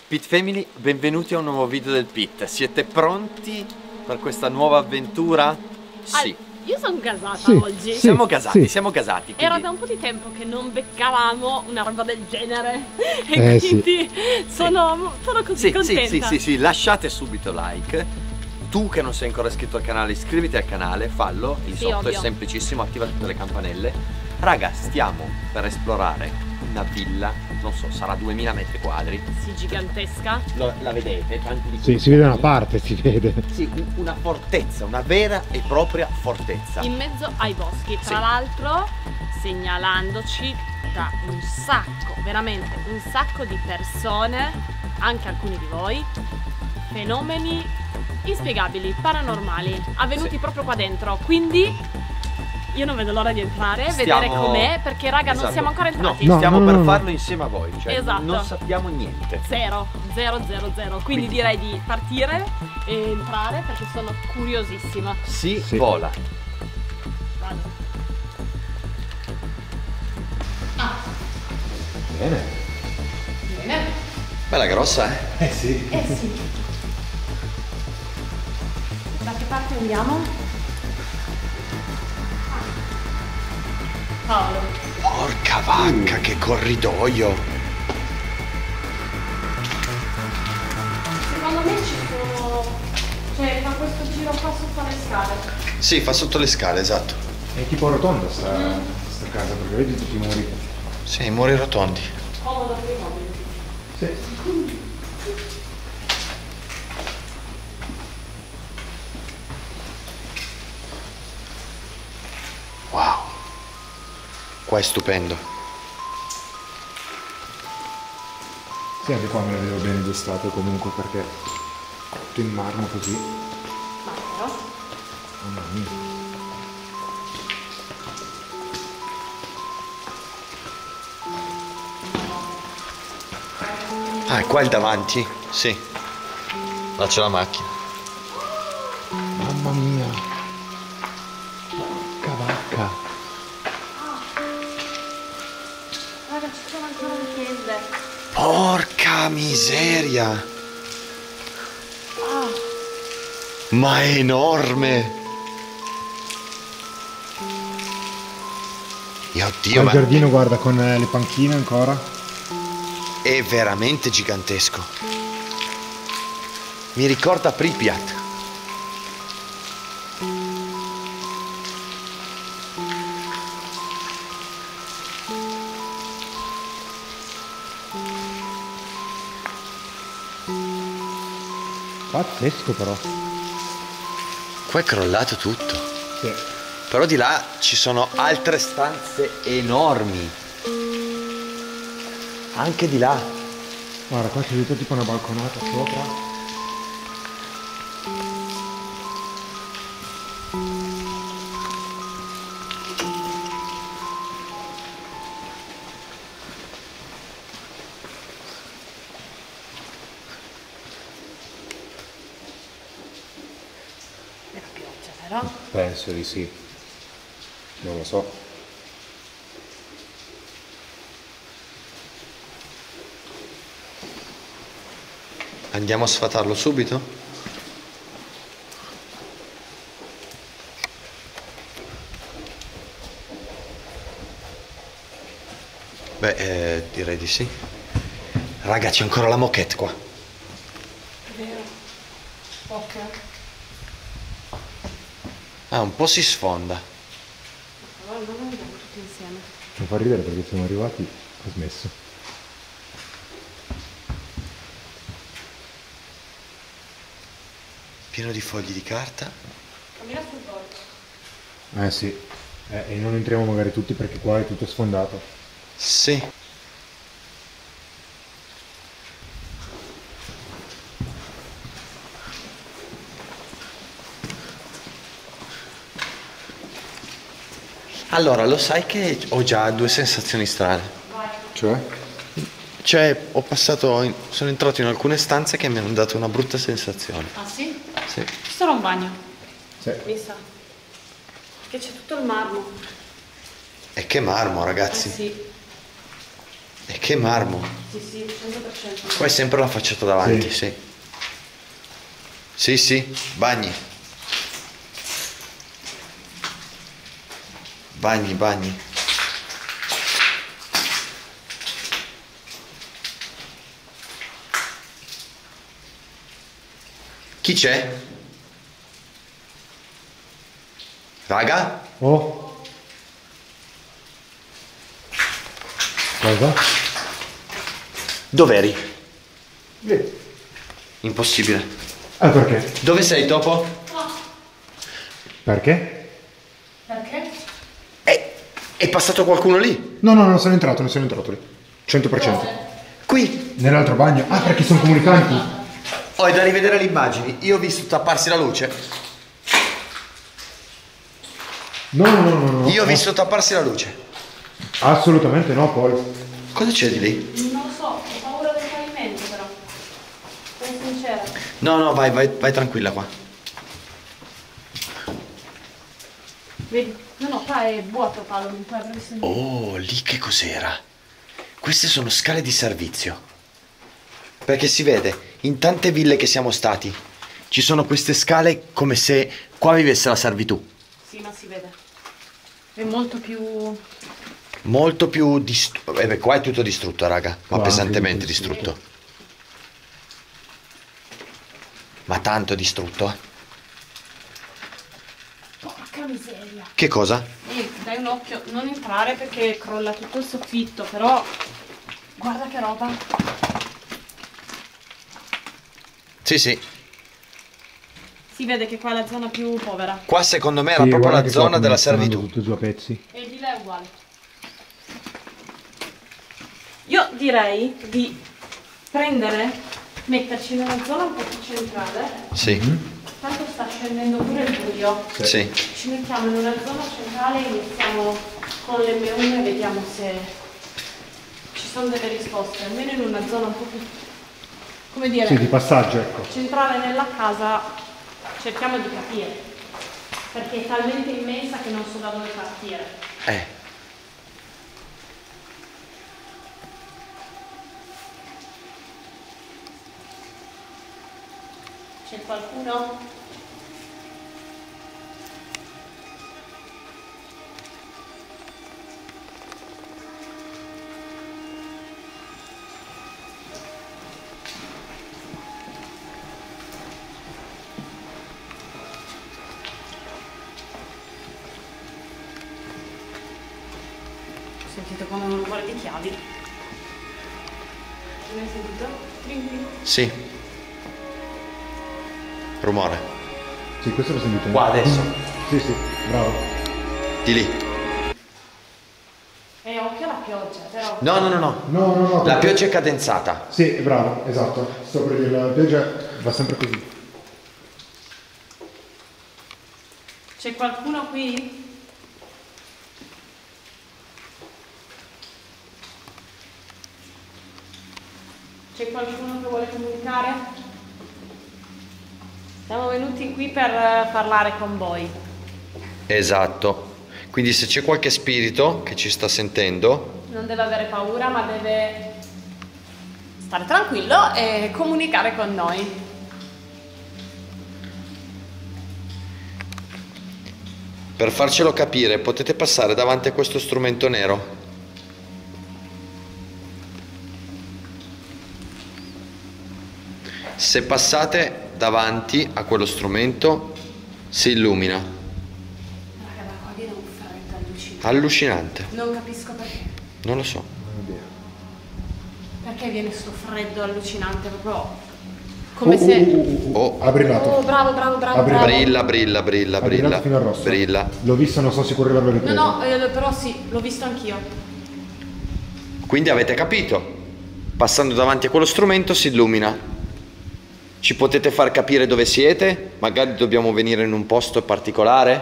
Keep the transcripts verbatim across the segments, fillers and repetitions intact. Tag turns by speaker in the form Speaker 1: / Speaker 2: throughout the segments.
Speaker 1: Pit Family, benvenuti a un nuovo video del Pit. Siete pronti per questa nuova avventura? Sì.
Speaker 2: Ah, io sono gasata
Speaker 3: sì,
Speaker 2: oggi.
Speaker 3: Sì,
Speaker 1: siamo gasati,
Speaker 3: sì.
Speaker 1: siamo gasati. Quindi...
Speaker 2: Era da un po' di tempo che non beccavamo una roba del genere e
Speaker 3: Eh,
Speaker 2: quindi sì. sono, sono così
Speaker 1: sì,
Speaker 2: contenta.
Speaker 1: Sì, sì, sì, sì, lasciate subito like. Tu che non sei ancora iscritto al canale, iscriviti al canale, fallo. Il
Speaker 2: Sì,
Speaker 1: sotto
Speaker 2: ovvio.
Speaker 1: è semplicissimo, attiva tutte le campanelle. Raga, stiamo per esplorare una villa, non so, sarà duemila metri quadri.
Speaker 2: Sì, gigantesca.
Speaker 1: Lo, la vedete? Tanti di
Speaker 3: Sì, si vede una parte, si vede.
Speaker 1: Sì, una fortezza, una vera e propria fortezza.
Speaker 2: In mezzo ai boschi. Tra
Speaker 1: Sì.
Speaker 2: l'altro segnalandoci da un sacco, veramente un sacco di persone, anche alcuni di voi, fenomeni inspiegabili, paranormali, avvenuti
Speaker 1: Sì.
Speaker 2: proprio qua dentro. Quindi io non vedo l'ora di entrare,
Speaker 1: Stiamo...
Speaker 2: vedere com'è, perché raga
Speaker 1: Esatto.
Speaker 2: non siamo ancora entrati.
Speaker 1: No,
Speaker 3: No,
Speaker 1: stiamo
Speaker 3: no,
Speaker 1: per
Speaker 3: no, no.
Speaker 1: farlo insieme a voi, cioè
Speaker 2: Esatto.
Speaker 1: non sappiamo niente.
Speaker 2: Zero, zero, zero, zero. Quindi,
Speaker 1: Quindi-
Speaker 2: direi di partire e entrare perché sono curiosissima.
Speaker 1: Si
Speaker 3: Sì.
Speaker 1: vola.
Speaker 2: Vado.
Speaker 3: Bene.
Speaker 2: Bene.
Speaker 1: Bella grossa, eh?
Speaker 3: Eh sì.
Speaker 2: Eh sì. Da che parte andiamo? Paolo.
Speaker 1: Porca vacca, che corridoio!
Speaker 2: Secondo me ci sono... Cioè fa questo giro qua sotto le scale.
Speaker 1: Sì, fa sotto le scale, esatto.
Speaker 3: È tipo rotonda sta, sta casa, perché vedi tutti i muri.
Speaker 1: Sì, i muri rotondi.
Speaker 2: Comodo per i mobili.
Speaker 3: Sì.
Speaker 1: Wow. Qua è stupendo.
Speaker 3: Sì, anche qua me la vedo bene d'estate comunque, perché tutto in marmo così.
Speaker 2: Ma però?
Speaker 3: Mamma mia.
Speaker 1: Ah, e qua il davanti? Sì. Là c'è la macchina.
Speaker 3: Mamma mia. Porca vacca.
Speaker 2: Raga, ci sono ancora le chiese.
Speaker 1: Porca miseria! Ma è enorme! Dio,
Speaker 3: Qua
Speaker 1: Dio,
Speaker 3: il
Speaker 1: ma
Speaker 3: giardino, guarda, con eh, le panchine ancora.
Speaker 1: è veramente gigantesco. Mi ricorda Pripyat.
Speaker 3: Pazzesco però.
Speaker 1: Qua è crollato tutto.
Speaker 3: Sì.
Speaker 1: Però di là ci sono altre stanze enormi. Anche di là.
Speaker 3: Guarda, qua c'è tutto tipo una balconata sopra.
Speaker 2: E la pioggia però.
Speaker 3: Penso di sì. Non lo so.
Speaker 1: Andiamo a sfatarlo subito? Beh, eh, direi di sì. Raga, c'è ancora la moquette qua.
Speaker 2: Vero. Ok.
Speaker 1: Ah, un po' si sfonda.
Speaker 2: Allora non andiamo tutti insieme.
Speaker 3: Mi fa ridere perché siamo arrivati, ho smesso.
Speaker 1: Pieno di fogli di carta.
Speaker 2: Cammina sul porto.
Speaker 3: Eh sì. Eh, e non entriamo magari tutti perché qua è tutto sfondato.
Speaker 1: Sì. Allora, lo sai che ho già due sensazioni strane.
Speaker 3: Cioè?
Speaker 1: Cioè, ho passato, in- sono entrato in alcune stanze che mi hanno dato una brutta sensazione.
Speaker 2: Ah sì?
Speaker 1: Sì.
Speaker 2: Ci sarà un bagno,
Speaker 3: Sì.
Speaker 2: mi sa. Che c'è tutto il marmo.
Speaker 1: E che marmo,
Speaker 2: Eh
Speaker 1: ragazzi.
Speaker 2: sì.
Speaker 1: E che marmo.
Speaker 2: Sì, sì, cento per cento.
Speaker 1: Qua è sempre la facciata davanti,
Speaker 3: Sì.
Speaker 1: sì. Sì, sì, bagni. Bagni, bagni. Chi c'è? Raga?
Speaker 3: Oh. Cosa?
Speaker 1: Dov'eri?
Speaker 3: Lì.
Speaker 1: Impossibile.
Speaker 3: Ah, perché?
Speaker 1: Dove sei, Topo?
Speaker 3: Perché?
Speaker 2: Perché?
Speaker 1: È, è passato qualcuno lì?
Speaker 3: No, no, non sono entrato, non sono entrato lì. cento per cento.
Speaker 1: Qui?
Speaker 3: Nell'altro bagno? Ah, perché sono comunicanti?
Speaker 1: Oh, è da rivedere le immagini. Io ho visto tapparsi la luce.
Speaker 3: No, no, no, no, no.
Speaker 1: Io ho visto tapparsi la luce.
Speaker 3: Assolutamente no, poi.
Speaker 1: Cosa c'è di lì?
Speaker 2: Non lo so, ho paura del pavimento però. Sono sincera.
Speaker 1: No, no, vai, vai, vai tranquilla qua.
Speaker 2: Vedi? No, no, qua è vuoto, Paolo, non puoi aver visto niente.
Speaker 1: Oh, lì che cos'era? Queste sono scale di servizio. Perché si vede, in tante ville che siamo stati, ci sono queste scale come se qua vivesse la servitù.
Speaker 2: Sì, ma si vede. È molto più...
Speaker 1: Molto più distrutto. Eh beh, qua è tutto distrutto, raga. Ma
Speaker 3: Qua
Speaker 1: pesantemente
Speaker 3: anche tutto
Speaker 1: distrutto. Ma tanto distrutto. eh.
Speaker 2: Porca miseria.
Speaker 1: Che cosa?
Speaker 2: Eh, dai un occhio, non entrare perché crolla tutto il soffitto, però... Guarda che roba.
Speaker 1: Sì, sì.
Speaker 2: Si vede che qua è la zona più povera.
Speaker 1: Qua secondo me era
Speaker 3: Sì,
Speaker 1: proprio
Speaker 3: guarda
Speaker 1: la
Speaker 3: che qua
Speaker 1: zona
Speaker 3: come
Speaker 1: della
Speaker 3: stanno
Speaker 1: servitù.
Speaker 3: tutti e due a pezzi.
Speaker 2: E di là è uguale. Io direi di prendere, metterci in una zona un po' più centrale.
Speaker 1: Sì,
Speaker 2: Tanto sta scendendo pure il buio.
Speaker 1: sì.
Speaker 2: Ci mettiamo in una zona centrale e iniziamo con le meune e vediamo se ci sono delle risposte. Almeno in una zona un po' più, come dire,
Speaker 3: Sì, di passaggio, ecco.
Speaker 2: centrale nella casa, cerchiamo di capire. Perché è talmente immensa che non so da dove partire.
Speaker 1: Eh.
Speaker 2: C'è qualcuno? Ho sentito come un rumore di chiavi. Non hai sentito? Trin trin.
Speaker 1: Sì. Rumore.
Speaker 3: Sì, questo l'ho sentito.
Speaker 1: Qua adesso.
Speaker 3: Sì, sì, bravo.
Speaker 1: Di lì.
Speaker 2: E occhio alla pioggia, però.
Speaker 1: No, no, no, no.
Speaker 3: No, no, no.
Speaker 1: La
Speaker 3: perché-
Speaker 1: pioggia è cadenzata.
Speaker 3: Sì, bravo, esatto. Sto per dire, la pioggia va sempre così.
Speaker 2: C'è qualcuno qui? C'è qualcuno che vuole comunicare? Siamo venuti qui per eh, parlare con voi.
Speaker 1: Esatto. Quindi se c'è qualche spirito che ci sta sentendo,
Speaker 2: Non deve avere paura, ma deve stare tranquillo e comunicare con noi.
Speaker 1: per farcelo capire, potete passare davanti a questo strumento nero? Se passate davanti a quello strumento, si illumina.
Speaker 2: Raga, da qua viene un freddo allucinante.
Speaker 1: Allucinante.
Speaker 2: Non capisco perché.
Speaker 1: Non lo so.
Speaker 2: Perché viene sto freddo allucinante, proprio come se...
Speaker 3: Uh, uh, uh, uh.
Speaker 1: Oh.
Speaker 3: Ha brillato.
Speaker 2: Oh, bravo, bravo, bravo,
Speaker 3: Apri-
Speaker 2: bravo.
Speaker 1: Brilla, brilla, brilla,
Speaker 3: Ha brillato
Speaker 1: brilla.
Speaker 3: fino al rosso.
Speaker 1: Brilla.
Speaker 3: L'ho visto, non so se correva la
Speaker 2: No,
Speaker 3: ripresa.
Speaker 2: no, eh, però sì, l'ho visto anch'io.
Speaker 1: Quindi avete capito? Passando davanti a quello strumento si illumina. Ci potete far capire dove siete? Magari dobbiamo venire in un posto particolare?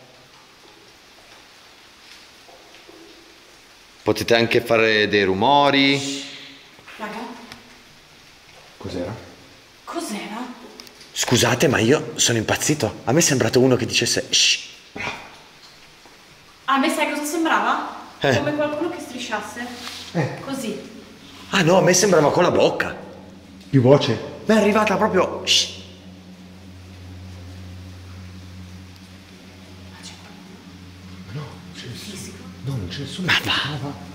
Speaker 1: Potete anche fare dei rumori.
Speaker 2: Raga,
Speaker 3: Cos'era?
Speaker 2: cos'era?
Speaker 1: Scusate, ma io sono impazzito. A me è sembrato uno che dicesse shh.
Speaker 2: A me sai cosa sembrava?
Speaker 1: Eh.
Speaker 2: Come qualcuno che strisciasse.
Speaker 3: Eh.
Speaker 2: Così.
Speaker 1: Ah no, a me sembrava con la bocca.
Speaker 3: Più voce?
Speaker 1: Ma è arrivata proprio... Shh.
Speaker 3: No, c'è
Speaker 2: Fisico.
Speaker 3: No, non c'è nessuno.
Speaker 1: Ma va.
Speaker 3: Cioè,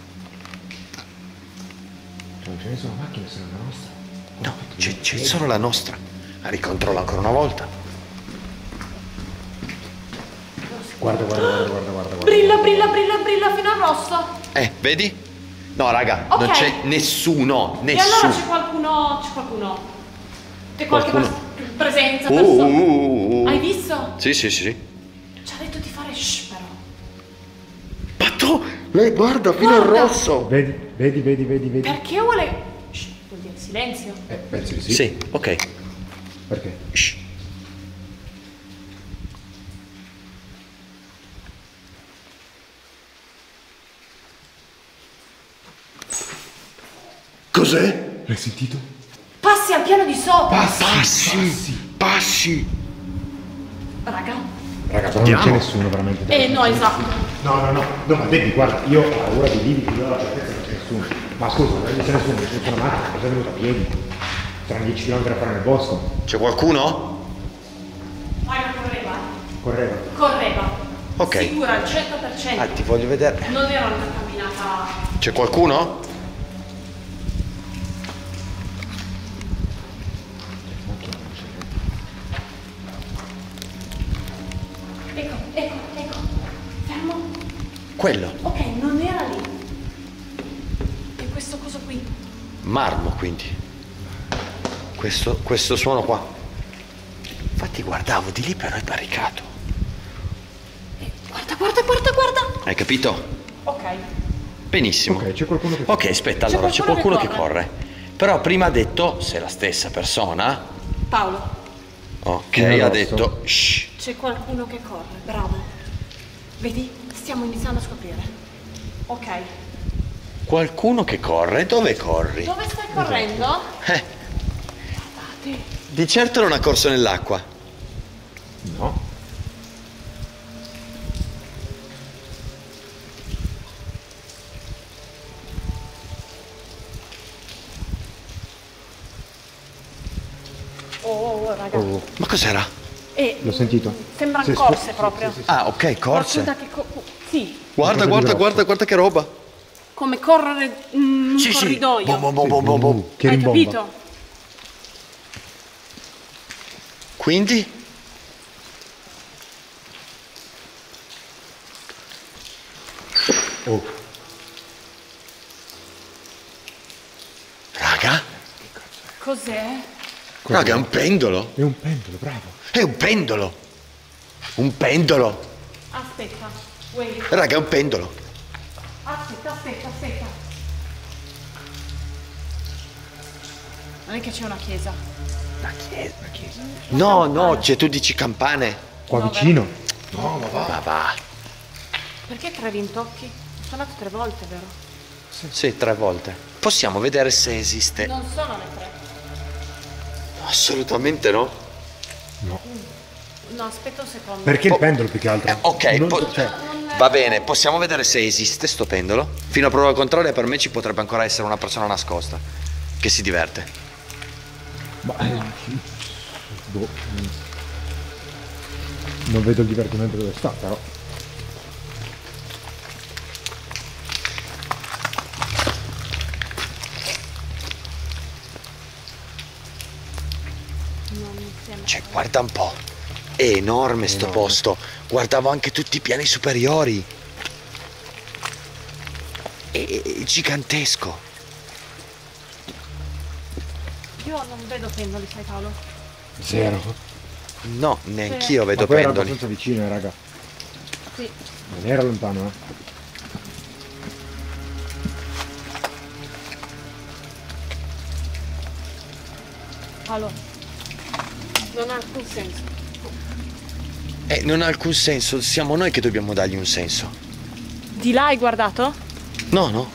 Speaker 3: non c'è nessuna macchina, se non la nostra.
Speaker 1: No, c'è, c'è solo la nostra. La ricontrollo ancora una volta.
Speaker 3: Guarda, guarda, guarda, guarda, guarda.
Speaker 2: Brilla, brilla, brilla, brilla fino al rosso.
Speaker 1: Eh, vedi? No, raga,
Speaker 2: Ok.
Speaker 1: non c'è nessuno,
Speaker 2: E allora
Speaker 1: nessuno.
Speaker 2: c'è qualcuno, c'è qualcuno. C'è qualche
Speaker 1: Qualcuno?
Speaker 2: pres- presenza,
Speaker 1: Uh,
Speaker 2: persona.
Speaker 1: uh, uh, uh.
Speaker 2: Hai visto?
Speaker 1: Sì, sì, sì, sì.
Speaker 2: Ci ha detto di fare shh però.
Speaker 1: Ma tu, lei guarda fino al
Speaker 2: Guarda.
Speaker 1: rosso.
Speaker 3: Vedi, vedi, vedi, vedi, vedi.
Speaker 2: Perché vuole... Shh, vuol dire silenzio.
Speaker 3: Eh, penso di sì.
Speaker 1: Sì, ok.
Speaker 3: Perché?
Speaker 1: Shh. Cos'è?
Speaker 3: L'hai sentito?
Speaker 2: Passi al piano di sopra.
Speaker 1: Passi, passi.
Speaker 2: Raga.
Speaker 3: Raga, però
Speaker 1: Andiamo.
Speaker 3: non c'è nessuno veramente.
Speaker 2: Eh no, esatto.
Speaker 3: No, no, no, no, ma Debbie, guarda, io ho paura di lividi, io ho la certezza che non c'è nessuno. Ma scusa, non c'è nessuno, non c'è nessuna macchina, cosa è venuto a piedi? Saranno dieci chilometri a fare nel bosco.
Speaker 1: C'è qualcuno?
Speaker 2: Raga, correva.
Speaker 3: Correva.
Speaker 2: Correva.
Speaker 1: Ok.
Speaker 2: Sicura al cento per cento.
Speaker 1: Ah, ti voglio vedere.
Speaker 2: Non era una camminata...
Speaker 1: C'è qualcuno?
Speaker 2: Ecco, ecco, ecco. Fermo.
Speaker 1: Quello.
Speaker 2: Ok, non era lì. E questo coso qui.
Speaker 1: Marmo, quindi. Questo, questo suono qua. Infatti guardavo di lì, però è barricato.
Speaker 2: Eh, guarda, guarda, guarda, guarda.
Speaker 1: Hai capito?
Speaker 2: Ok.
Speaker 1: Benissimo.
Speaker 3: Ok, c'è qualcuno che...
Speaker 1: Ok, aspetta, allora c'è
Speaker 2: qualcuno
Speaker 1: qualcuno
Speaker 2: che
Speaker 1: che corre. Però prima ha detto, se è la stessa persona,
Speaker 2: Paolo,
Speaker 1: ok,
Speaker 3: Fino
Speaker 1: ha
Speaker 3: all'osso.
Speaker 1: detto, shh.
Speaker 2: c'è qualcuno che corre. Bravo. Vedi? Stiamo iniziando a scoprire. Ok.
Speaker 1: Qualcuno che corre, dove corri?
Speaker 2: Dove stai correndo?
Speaker 1: Eh,
Speaker 2: Guardate.
Speaker 1: di certo non ha corso nell'acqua.
Speaker 3: No.
Speaker 2: Oh, oh, oh, raga.
Speaker 3: Oh,
Speaker 1: Ma cos'era?
Speaker 2: Eh,
Speaker 3: l'ho sentito.
Speaker 2: Sembra
Speaker 3: Sì,
Speaker 2: corse
Speaker 3: sì,
Speaker 2: proprio.
Speaker 3: sì, sì,
Speaker 1: Ah, ok, corse.
Speaker 2: Qualcosa che co- sì,
Speaker 1: Guarda,
Speaker 3: Qualcosa di
Speaker 1: guarda,
Speaker 3: grosso.
Speaker 1: guarda, guarda che roba.
Speaker 2: come correre in un
Speaker 1: Sì, sì.
Speaker 2: corridoio.
Speaker 1: Bom, bom, bom,
Speaker 3: Sì,
Speaker 1: bom, bom, bom.
Speaker 3: Che
Speaker 2: Hai
Speaker 3: rimbomba.
Speaker 2: capito?
Speaker 1: Quindi?
Speaker 3: Oh,
Speaker 1: Raga?
Speaker 2: Cos'è?
Speaker 3: cos'è?
Speaker 1: Raga, è un pendolo.
Speaker 3: È un pendolo, bravo.
Speaker 1: È un pendolo. Un pendolo.
Speaker 2: Aspetta, wait.
Speaker 1: Raga, è un pendolo.
Speaker 2: Aspetta, aspetta, aspetta. Non è che c'è una chiesa.
Speaker 1: La chiesa, la chiesa. No, no, cioè tu dici campane.
Speaker 3: Qua
Speaker 2: No,
Speaker 3: vicino.
Speaker 1: No, ma va. Ma va.
Speaker 2: Perché tre rintocchi? Ho suonato tre volte, vero?
Speaker 1: Sì, tre volte. Possiamo vedere se esiste.
Speaker 2: Non sono le tre.
Speaker 1: Assolutamente no.
Speaker 3: No.
Speaker 2: No, aspetta un secondo.
Speaker 3: Perché il
Speaker 1: Oh.
Speaker 3: pendolo più che altro?
Speaker 1: Eh, ok,
Speaker 3: Non-
Speaker 1: po-
Speaker 3: cioè,
Speaker 1: va bene, possiamo vedere se esiste sto pendolo. Fino a prova contraria per me ci potrebbe ancora essere una persona nascosta che si diverte.
Speaker 3: ma, eh, boh, mm. non vedo il divertimento dove sta, però.
Speaker 2: Non mi sembra.
Speaker 1: Cioè, guarda un po'. È enorme sto
Speaker 3: Enorme.
Speaker 1: posto. Guardavo anche tutti i piani superiori. È, è- è gigantesco.
Speaker 2: Io non vedo pendoli, sai Paolo?
Speaker 3: Zero.
Speaker 1: No, neanch'io
Speaker 3: Ma
Speaker 1: vedo
Speaker 3: poi era
Speaker 1: pendoli.
Speaker 3: abbastanza vicino, eh, raga.
Speaker 2: Sì.
Speaker 3: Non era lontano, eh.
Speaker 2: Paolo, non ha alcun senso.
Speaker 1: Eh, non ha alcun senso. Siamo noi che dobbiamo dargli un senso.
Speaker 2: Di là hai guardato?
Speaker 1: No, no.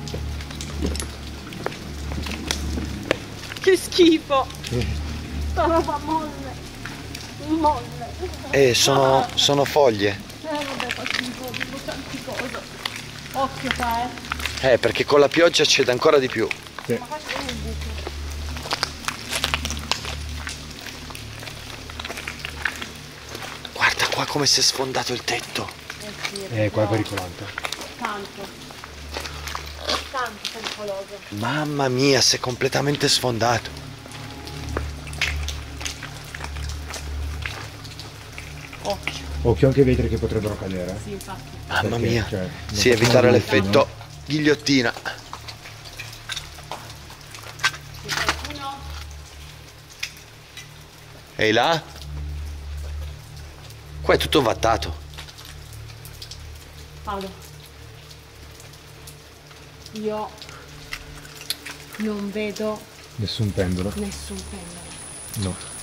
Speaker 2: Che schifo!
Speaker 3: Sì.
Speaker 2: Sta roba molle! Molle!
Speaker 1: Eh, sono, sono foglie.
Speaker 2: Eh vabbè, fa schifo, vedo tante cose. Occhio qua, eh!
Speaker 1: Eh, perché con la pioggia cede ancora di più.
Speaker 3: Sì.
Speaker 2: Ma faccio come un buco.
Speaker 1: Guarda qua come si è sfondato il tetto.
Speaker 2: Eh sì,
Speaker 3: Eh, qua è
Speaker 2: no,
Speaker 3: pericolante.
Speaker 2: Tanto. Tanto pericoloso.
Speaker 1: Mamma mia, si è completamente sfondato.
Speaker 2: Occhio.
Speaker 3: Occhio anche ai vetri che potrebbero cadere.
Speaker 2: Sì, infatti.
Speaker 1: Mamma
Speaker 3: Perché,
Speaker 1: mia.
Speaker 3: cioè, non
Speaker 1: Sì,
Speaker 3: facciamo
Speaker 1: evitare
Speaker 3: niente,
Speaker 1: l'effetto
Speaker 3: no?
Speaker 1: ghigliottina.
Speaker 2: Se qualcuno...
Speaker 1: Ehi là? Qua è tutto vattato.
Speaker 2: Paolo. Io non vedo
Speaker 3: Nessun pendolo.
Speaker 2: nessun pendolo.
Speaker 3: No.